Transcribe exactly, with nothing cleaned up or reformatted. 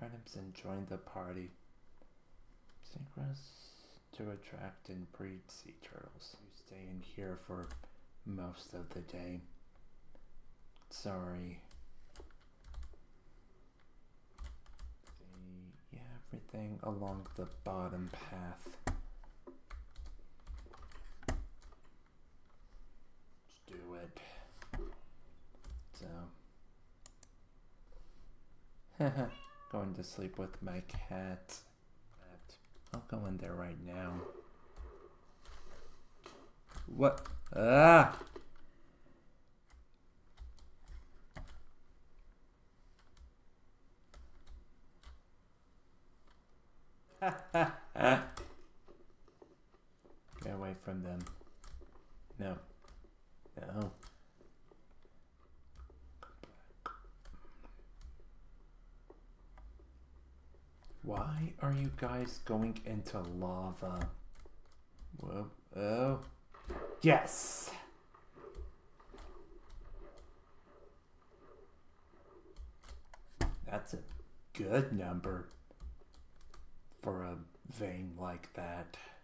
Redimson joined the party. Synchronous to attract and breed sea turtles. You stay in here for most of the day. Sorry. The, yeah, everything along the bottom path. Let's do it. So. Going to sleep with my cat. I'll go in there right now. What? Ah! Get away from them. No. No. Why are you guys going into lava? Whoa. Oh. Yes! That's a good number for a vein like that.